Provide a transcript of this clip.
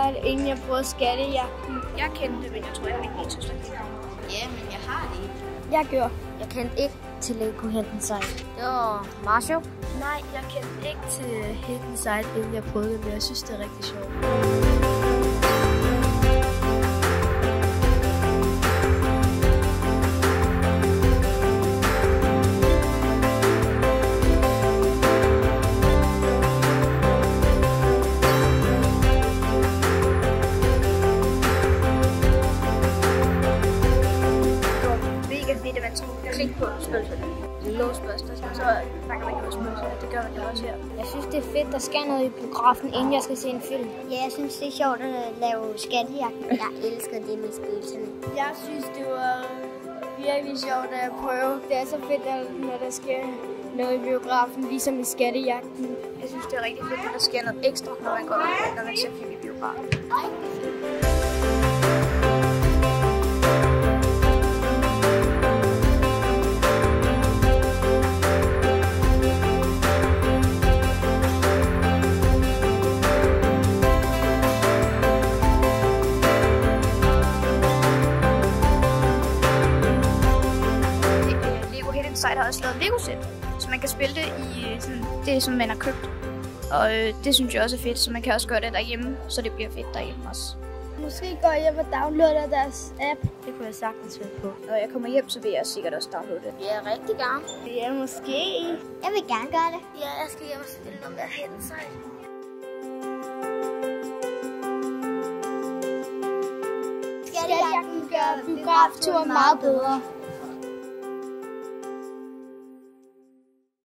Inside, inden jeg prøvede Skattejagten. Jeg kendte det, men jeg tror ikke, at jeg synes, det. Ja, men jeg har det ikke. Jeg gjorde. Jeg kendte ikke til Lego Hidden Side. Det var meget sjovt. Nej, jeg kendte ikke til Hidden Side, inden jeg prøvede det, men jeg synes, det er rigtig sjovt. Fordi det man skulle klikke på spillet. Lås først, så fanger man jo spillet. Det gør man jo også her. Jeg synes, det er fedt, der sker noget i biografen, inden jeg skal se en film. Ja, jeg synes, det er sjovt at lave skattejagt. Jeg elsker det med spøgelserne. Jeg synes, det var virkelig sjovt at prøve. Det er så fedt, når der sker noget i biografen, ligesom i Skattejagten. Jeg synes, det er rigtig fedt, når der sker noget ekstra, når man ser film i biografen. Side har også lavet Lego-sæt, så man kan spille det i sådan, det, som man har købt. Og det synes jeg også er fedt, så man kan også gøre det derhjemme, så det bliver fedt derhjemme også. Måske går jeg hjem og downloader deres app. Det kunne jeg sagtens finde på. Når jeg kommer hjem, så vil jeg sikkert også downloade det. Ja, rigtig gerne. Ja, måske. Jeg vil gerne gøre det. Ja, jeg skal hjem og spille noget mere Hidden Side. Skattejagten gør biografturen meget bedre.